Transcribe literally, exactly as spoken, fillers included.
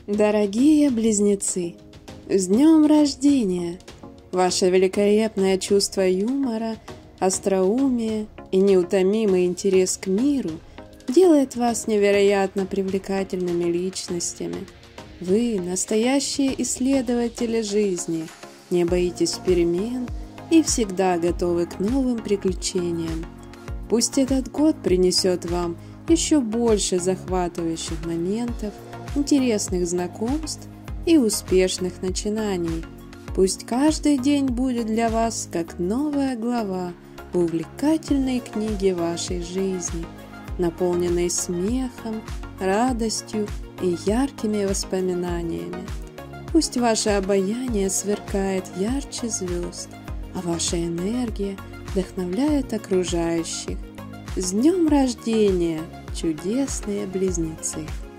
Дорогие близнецы, с днем рождения! Ваше великолепное чувство юмора, остроумие и неутомимый интерес к миру делает вас невероятно привлекательными личностями. Вы настоящие исследователи жизни, не боитесь перемен и всегда готовы к новым приключениям. Пусть этот год принесет вам еще больше захватывающих моментов, интересных знакомств и успешных начинаний. Пусть каждый день будет для вас как новая глава в увлекательной книге вашей жизни, наполненной смехом, радостью и яркими воспоминаниями. Пусть ваше обаяние сверкает ярче звезд, а ваша энергия вдохновляет окружающих. С днем рождения, чудесные близнецы!